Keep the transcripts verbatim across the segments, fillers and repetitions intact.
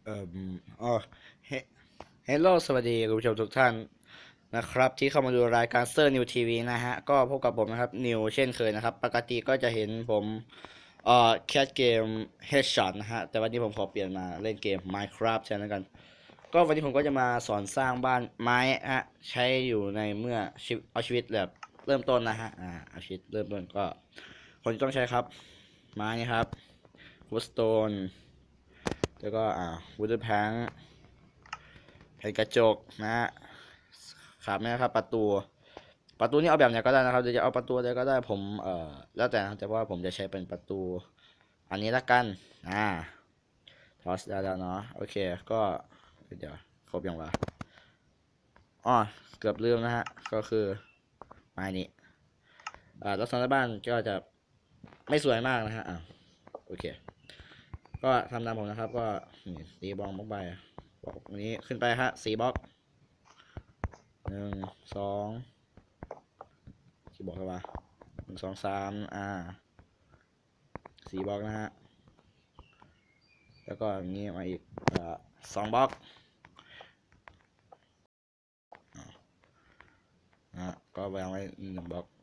เอ่ออ๋อเฮเฮลโลสวัสดีคุณผู้ชมทุกท่านนะครับที่เข้ามาดูรายการเซอร์นิวทีวีนะฮะก็พบกับผมนะครับนิวเช่นเคยนะครับปกติก็จะเห็นผมเอ่อแคสเกม Headshot นะฮะแต่วันนี้ผมขอเปลี่ยนมาเล่นเกม Minecraft แทนแล้วกันก็วันนี้ผมก็จะมาสอนสร้างบ้านไม้ฮะใช้อยู่ในเมื่อชีวิตเอาชีวิตแบบเริ่มต้นนะฮะอ่าเอาชีวิตเริ่มต้นก็คนที่ต้องใช้ครับไม้นี่ครับ Woodstone แล้วก็อ่า Wooden Plank แผ่นกระจกนะฮะขาดไม่ได้ครับประตูประตูนี่เอาแบบไหนก็ได้นะครับหรือจะเอาประตูอะไรก็ได้ผมเอ่อแล้วแต่นะแต่ว่าผมจะใช้เป็นประตูอันนี้ละกันอ่าทอสได้แล้วเนาะโอเคก็เดี๋ยวครบยังวะอ๋อเกือบลืมนะฮะก็คือไม้นี้อ่าลักษณะบ้านก็จะไม่สวยมากนะฮะอ่าโอเคก็ทำตามผมนะครับก็นี่ตีบอลบล็อกไปบล็อกนี้ขึ้นไปฮะสี่บล็อกหนึ่งสองกี่บล็อกครับวะหนึ่งสองสามอ่าสี่บล็อกนะฮะแล้วก็อย่างนี้มาอีกอ่าสองบล็อกนะก็วางไว้หนึ่งบล็อก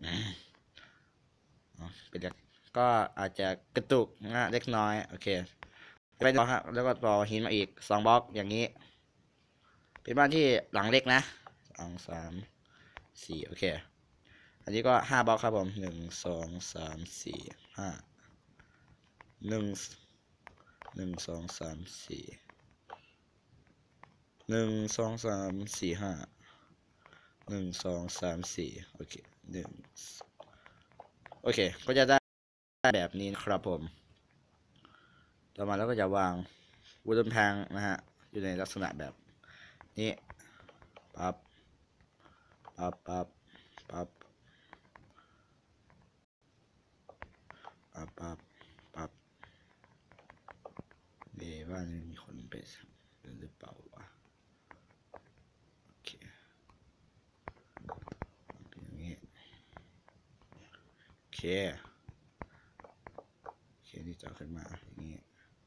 เป็นก็อาจจะกระตุกนะเล็กน้อยโอเคไปต่อฮะแล้วก็ต่อหินมาอีกสองบล็อกอย่างนี้เป็นบ้านที่หลังเล็กนะสองสามสี่โอเคอันนี้ก็ห้าบล็อกครับผมหนึ่งสองสามสี่ห้าหนึ่งหนึ่งสองสามสี่หนึ่งสองสามสี่ห้าหนึ่งสองสามสี่โอเคหนึ่งโอเคก็จะได้แบบนี้นะครับผมต่อมาแล้วก็จะวางวูดนแพงนะฮะอยู่ในลักษณะแบบนี้ปั๊บปั๊บปั๊บปั๊บปั๊บปั๊บปั๊บเดี๋ยวว่ามีคนไปหรือเปล่าวะโอเคเป็นอย่างนี้โอเคโอเคนี่จะขึ้นมาอย่างนี้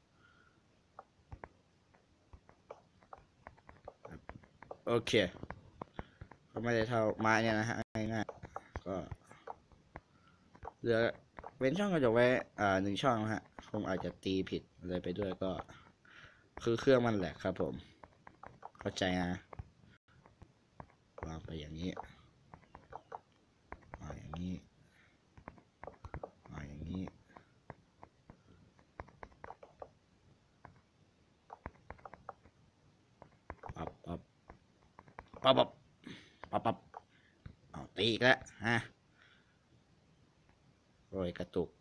โอเคก็ไม่ได้เท่าไม้เนี่ยนะฮะง่ายๆก็เหลือเว้นช่องกระจกไว้อ่าหนึ่งช่องนะฮะผมอาจจะตีผิดอะไรไปด้วยก็คือเครื่องมันแหลกครับผมเข้าใจนะวางไปอย่างนี้วางอย่างนี้วางอย่างนี้ปับปับปับปับปับปับเอาตีอีกแล้วฮะโรยกระตุก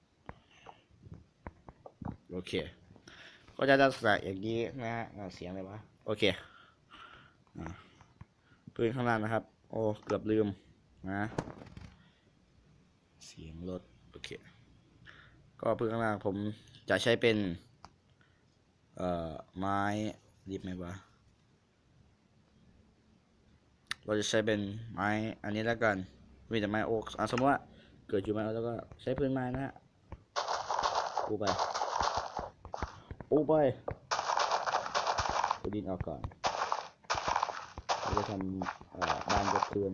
โอเคก็จะลักษณะอย่างนี้นะฮะเสียงอะไรวะโอเคพื้นข้างล่างนะครับโอ้เกือบลืมนะเสียงรถโอเคก็พื้นข้างล่างผมจะใช้เป็นเอ่อไม้รีบไหมวะเราจะใช้เป็นไม้อันนี้แล้วกันมีแต่ไม้โอ๊กสมมติว่าเกิดอยู่ไม้แล้วก็ใช้พื้นไม้นะฮะปูไปปูไปปูดินออกก่อนเราจะทำบ้านยกพื้น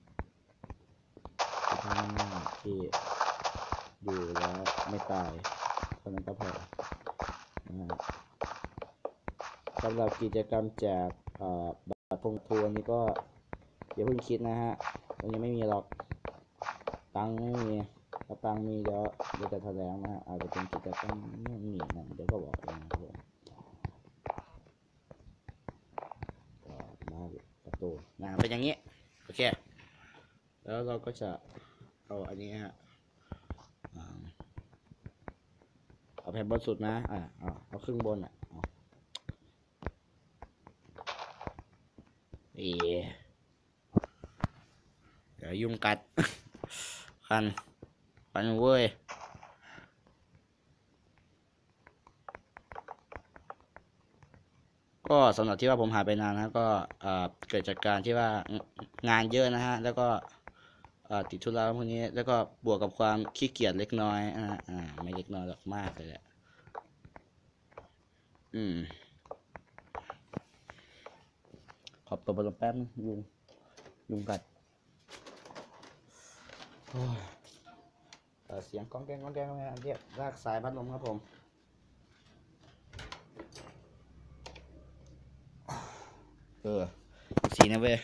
ทำที่อยู่แล้วไม่ตายเท่านั้นก็พอนะสำหรับกิจกรรมแจกบัตรพงทัวร์นี้ก็อย่าเพิ่งคิดนะฮะมันยังไม่มีหรอกตังไม่มีถ้าตังมีเดี๋ยวเดี๋ยวจะแถลงนะฮะอาจจะเป็นกิจกรรมนู่นนี่นั่นเดี๋ยวก็บอกเองนะครับผมก็มาประตูนะเป็นอย่างนี้โอเคแล้วเราก็จะเอาอันนี้ฮะเอาแผ่นบนสุดนะอ่าเอาเอาครึ่งบนอ่ะเอาเอเดี๋ยวยุงกัดคันคันเว้ยก็สำหรับที่ว่าผมหายไปนานนะก็เกิดจากการที่ว่างานเยอะนะฮะแล้วก็ติดธุระพวกนี้แล้วก็บวกกับความขี้เกียจเล็กน้อยอ่าอ่าไม่เล็กน้อยหรอกมากเลยแหละอืมอตัวบอลแป๊บนึงยุงยุงกัดโอ้ยเอ่อเสียงก้องแกงก้องแกงอะไรเรียกลากสายพัดลมครับผมเออสีนะเว้ย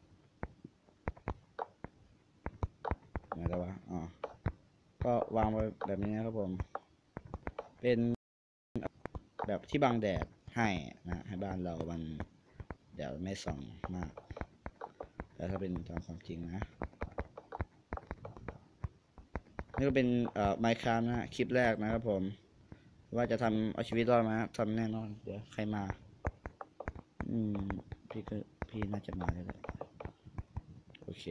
ไหนแล้ววะอ๋อก็วางไว้แบบนี้นะครับผมเป็นแบบที่บังแดดให้นะให้บ้านเรามันแดดไม่ส่องมากแต่ถ้าเป็นตามความจริงนะนี่ก็เป็นเอ่อ Minecraft นะคลิปแรกนะครับผมว่าจะทำเอาชีวิตรอดมาทำแน่นอนเดี๋ยวใครมาอืมพี่ก็พี่น่าจะมาแล้วแหละโอเค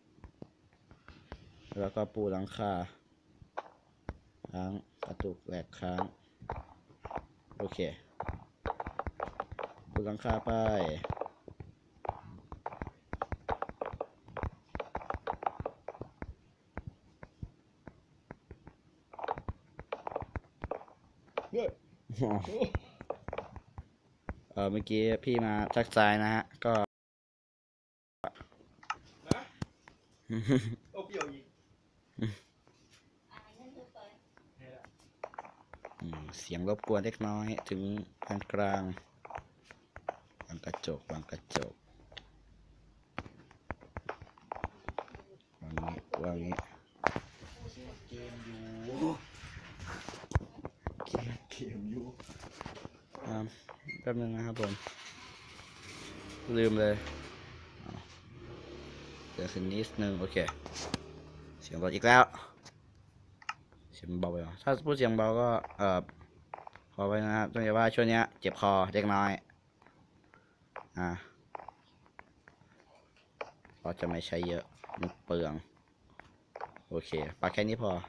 แล้วก็ปูหลังคาค้างกระตุกแหลกค้างโอเคปูหลังคาไปเออเมื่อกี้พี่มาทักทายนะฮะก็เสียงรบกวนเล็กน้อยถึงปานกลางวางกระจกวางกระจกวางนี้วางนี้เกมอยู่เกมเกมอยู่อ่าแป๊บนึงนะครับผมลืมเลยเดี๋ยวขึ้นนิดนึงโอเคเสียงรถอีกแล้วเสียงเบาไปเหรอถ้าพูดเสียงเบาก็เอ่อขอไปนะครับต้องอย่าว่าช่วงนี้เจ็บคอเล็กน้อยอ่าเราจะไม่ใช้เยอะมันเปลืองโอเคปากแค่นี้พอ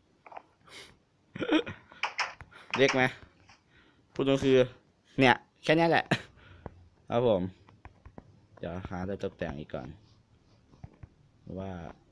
เรียกไหมพูดตรงคือเนี่ยแค่นี้แหละครับผมเดี๋ยวหาอะไรตกแต่งอีกก่อนว่า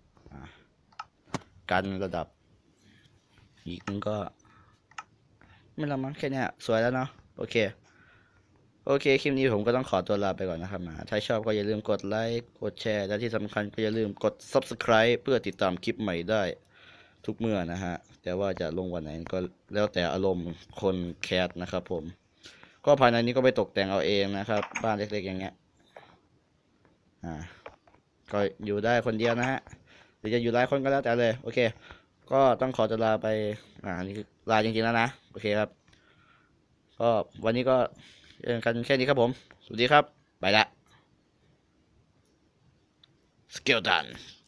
กันระดับอีกนึงก็ไม่ละมั้งแค่นี้สวยแล้วเนาะโอเคโอเคคลิปนี้ผมก็ต้องขอตัวลาไปก่อนนะครับนะถ้าชอบก็อย่าลืมกดไลค์กดแชร์และที่สำคัญก็อย่าลืมกด ซับสไครบ์ เพื่อติดตามคลิปใหม่ได้ทุกเมื่อนะฮะแต่ว่าจะลงวันไหนก็แล้วแต่อารมณ์คนแคสนะครับผมก็ภายในนี้ก็ไปตกแต่งเอาเองนะครับบ้านเล็กๆอย่างเงี้ยอ่าก็อยู่ได้คนเดียวนะฮะหรือจะอยู่หลายคนก็แล้วแต่เลยโอเคก็ต้องขอตัวลาไปอ่านี่คือลาจริงๆแล้วนะโอเคครับก็วันนี้ก็เจอกันแค่นี้ครับผมสวัสดีครับไปละสเกลตัน